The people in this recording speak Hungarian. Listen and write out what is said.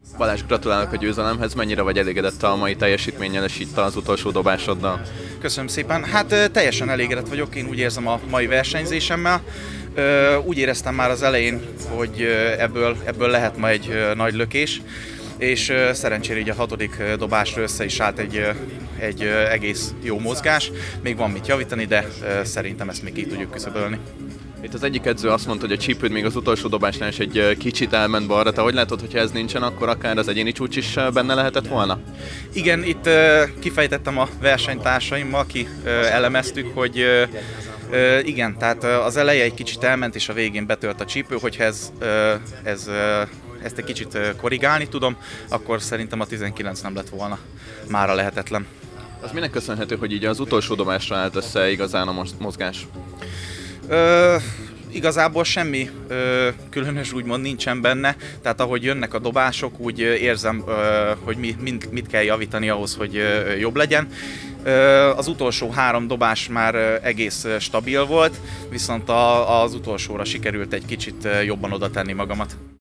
Balázs, gratulálok a győzelemhez, mennyire vagy elégedett a mai teljesítménnyel és itt az utolsó dobásoddal? Köszönöm szépen. Hát teljesen elégedett vagyok, én úgy érzem a mai versenyzésemmel. Úgy éreztem már az elején, hogy ebből lehet ma egy nagy lökés, és szerencsére így a 6. dobásra össze is állt egy egész jó mozgás. Még van mit javítani, de szerintem ezt még ki tudjuk küszöbölni. Itt az egyik edző azt mondta, hogy a csípőd még az utolsó dobásnál is egy kicsit elment balra. Te hogy látod, hogyha ez nincsen, akkor akár az egyéni csúcs is benne lehetett volna? Igen, itt kifejtettem a versenytársaimmal, aki elemeztük, hogy igen, tehát az eleje egy kicsit elment, és a végén betört a csípő, hogyha ezt egy kicsit korrigálni tudom, akkor szerintem a 19 nem lett volna mára lehetetlen. Az minek köszönhető, hogy így az utolsó dobásra állt össze igazán a mozgás? Igazából semmi különös úgymond nincsen benne, tehát ahogy jönnek a dobások, úgy érzem, hogy mit kell javítani ahhoz, hogy jobb legyen. Az utolsó 3 dobás már egész stabil volt, viszont az utolsóra sikerült egy kicsit jobban oda tenni magamat.